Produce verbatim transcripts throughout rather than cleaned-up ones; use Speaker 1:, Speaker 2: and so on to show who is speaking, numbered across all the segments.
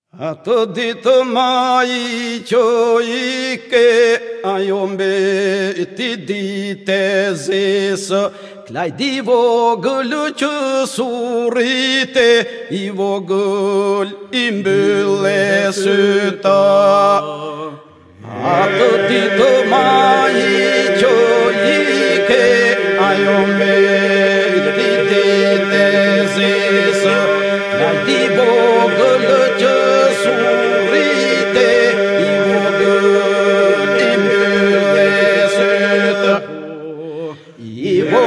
Speaker 1: Ato dită mai cioike aiombe ti dite zesă Clai di vogăl ce surite I vogăl imbele süta Ato dită mai cioike aiombe ti dite zesă Clai di vogăl ce surite I vogăl imbele süta I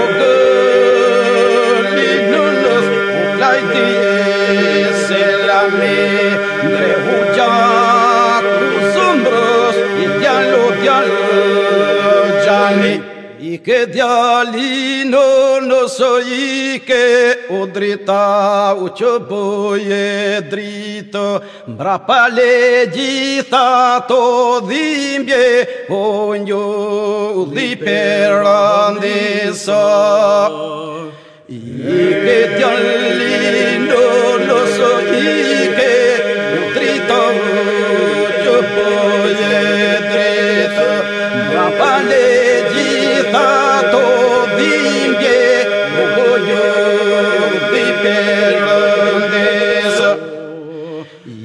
Speaker 1: vogăl inulăs Clai di se la me Grehugea cu zâmbrăs I dealo dealo giani I che dialino no so I che o drita o ce boie drito Brapale gita to dimbie Ogno di perandesa I che dialino no so I che o drita o ce boie drito Brapale Tato dimbie Ogno di perandesa I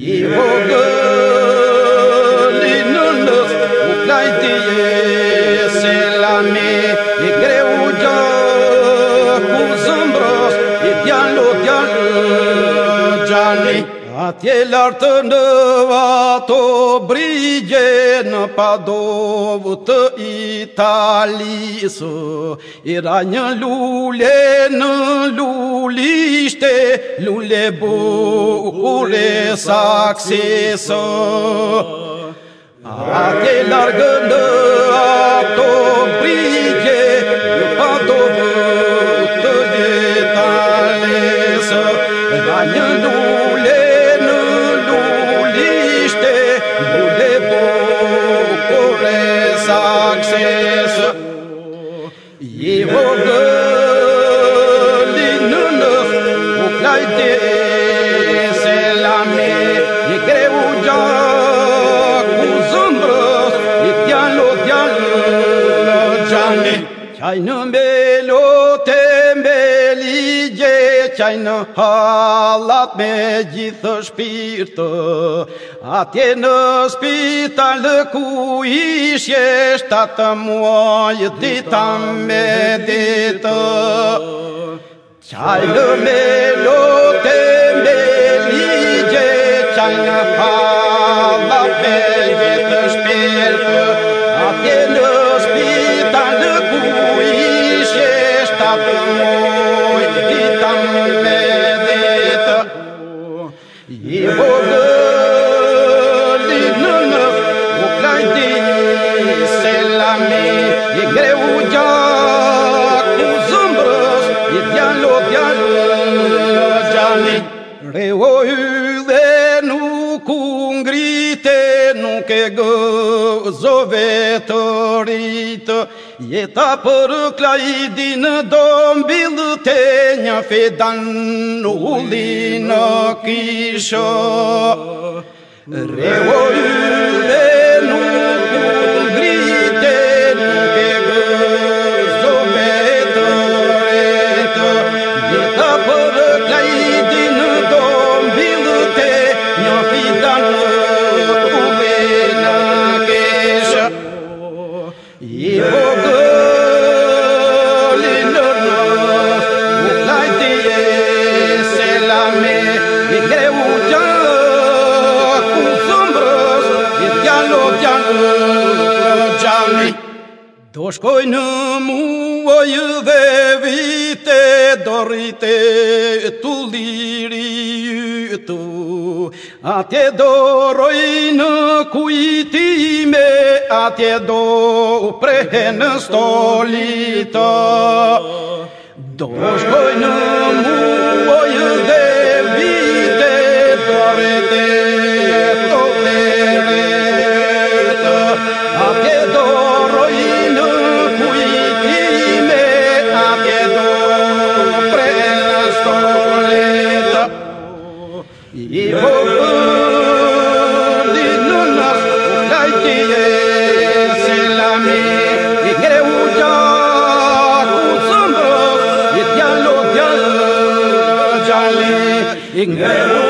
Speaker 1: vogăl inulăs U clai die se la me I greugea cu zâmbros I dealo dealo giani Atie l'artă năvato brige Nă padovătă Italiso Era nă lule nă luliște Lule bucure saxesă Atie largă năvato brige Nă padovătă Italiso Era nă lule Success I vogăl inulăs U clai de se la me I greugea cu zâmbrăs I dealo dealo giani Ce-ai numelo tembelige Ce-ai nă halat me githă șpirtă Atie nă spital cu ișești Tată moaie ditam medită Ce-ai numelo tembelige Ce-ai nă halat me githă șpirtă Atie nă spital cu ișești Tată moaie ditam medită I vogăl inulăs U clai di se la me I greugea cu zâmbrăs I dealo dealo giani Reoiude nu cungrite Nu che găzovetorită E tapăr clai din dombil Tenia fedanulină chișă Reoiude nu cungrite Nu che găzovetorită E tapăr clai din dombil Tenia fedanulină chișă I vogăl inulăs U clai die se la me I greugea cu zâmbrăs I dealo dealo giani Doșcoi nămuoi de vite Dorite tu liriutu Atie doroină cuitime Atie do prehenă stolită Doșcoi nămuoi de vite Dorite tu liriutu Atie doroină cuitime Atie do prehenă stolită I vogăl in greu